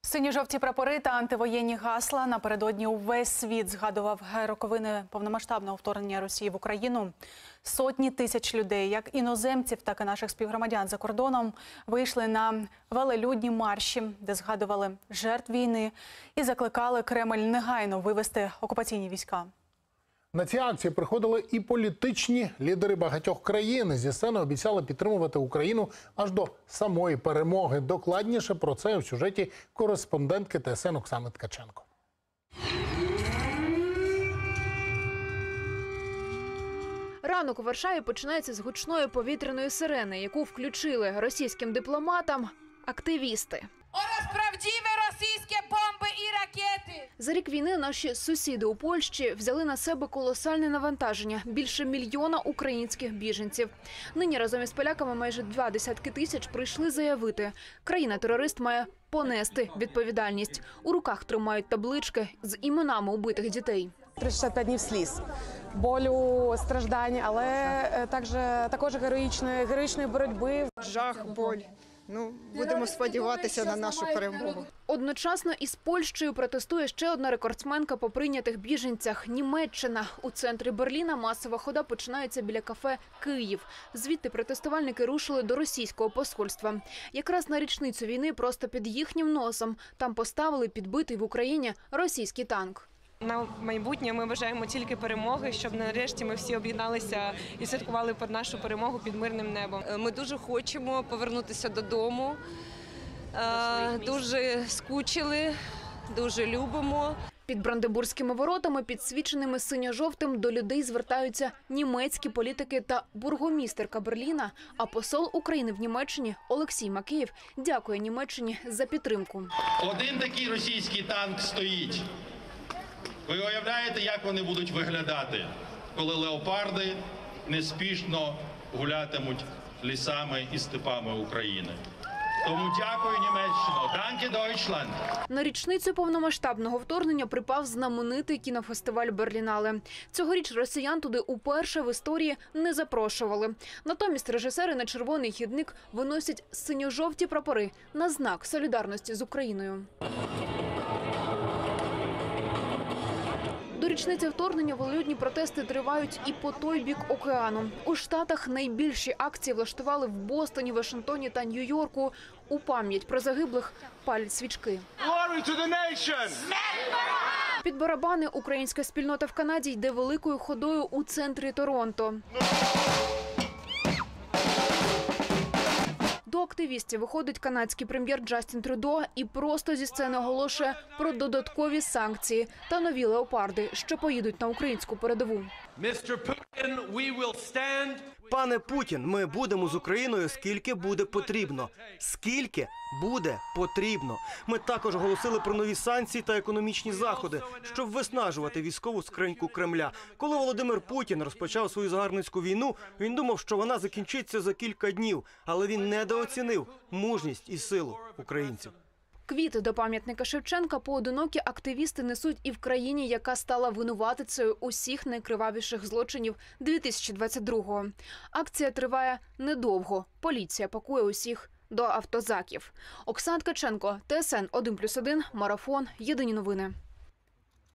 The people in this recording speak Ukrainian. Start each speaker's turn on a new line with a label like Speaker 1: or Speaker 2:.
Speaker 1: Синьо-жовті прапори та антивоєнні гасла. Напередодні увесь світ згадував роковини повномасштабного вторгнення Росії в Україну. Сотні тисяч людей, як іноземців, так і наших співгромадян за кордоном, вийшли на велелюдні марші, де згадували жертв війни і закликали Кремль негайно вивести окупаційні війська.
Speaker 2: На ці акції приходили і політичні лідери багатьох країн. Зі сцени обіцяли підтримувати Україну аж до самої перемоги. Докладніше про це в сюжеті кореспондентки ТСН Оксани Ткаченко.
Speaker 3: Ранок у Варшаві починається з гучної повітряної сирени, яку включили російським дипломатам активісти.
Speaker 4: Правдиві російські бомби і ракети!
Speaker 3: За рік війни наші сусіди у Польщі взяли на себе колосальне навантаження – більше 1 мільйона українських біженців. Нині разом із поляками майже 20 тисяч прийшли заявити – країна-терорист має понести відповідальність. У руках тримають таблички з іменами убитих дітей.
Speaker 5: 365 днів сліз, болю, страждань, але також героїчної боротьби.
Speaker 6: Жах, боль. Будемо сподіватися на нашу перемогу.
Speaker 3: Одночасно із Польщею протестує ще одна рекордсменка по прийнятих біженцях – Німеччина. У центрі Берліна масова хода починається біля кафе «Київ». Звідти протестувальники рушили до російського посольства. Якраз на річницю війни просто під їхнім носом там поставили підбитий в Україні російський танк.
Speaker 7: На майбутнє ми бажаємо тільки перемоги, щоб нарешті ми всі об'єдналися і святкували під нашу перемогу під мирним небом.
Speaker 8: Ми дуже хочемо повернутися додому, дуже скучили, дуже любимо.
Speaker 3: Під Бранденбурзькими воротами, підсвіченими синьо-жовтим, до людей звертаються німецькі політики та бургомістерка Берліна, а посол України в Німеччині Олексій Макеєв дякує Німеччині за підтримку.
Speaker 9: Один такий російський танк стоїть. Ви уявляєте, як вони будуть виглядати, коли леопарди неспішно гулятимуть лісами і степами України? Тому дякую, Німеччино. Danke, Deutschland.
Speaker 3: На річницю повномасштабного вторгнення припав знаменитий кінофестиваль «Берлінале». Цьогоріч росіян туди уперше в історії не запрошували. Натомість режисери на червоний хідник виносять синьо-жовті прапори на знак солідарності з Україною. До річниці вторгнення велелюдні протести тривають і по той бік океану. У Штатах найбільші акції влаштували в Бостоні, Вашингтоні та Нью-Йорку. У пам'ять про загиблих палять свічки. Під барабани українська спільнота в Канаді йде великою ходою у центрі Торонто. До активістів виходить канадський прем'єр Джастін Трюдо і просто зі сцени оголошує про додаткові санкції та нові леопарди, що поїдуть на українську передову.
Speaker 10: Пане Путін, ми будемо з Україною скільки буде потрібно. Скільки буде потрібно. Ми також оголосили про нові санкції та економічні заходи, щоб виснажувати військову скриньку Кремля. Коли Володимир Путін розпочав свою загарбницьку війну, він думав, що вона закінчиться за кілька днів, але він недооцінив мужність і силу українців.
Speaker 3: Квіти до пам'ятника Шевченка поодинокі активісти несуть і в країні, яка стала винуватицею усіх найкривавіших злочинів 2022-го. Акція триває недовго. Поліція пакує усіх до автозаків. Оксана Ткаченко, ТСН 1+1, Марафон, Єдині новини.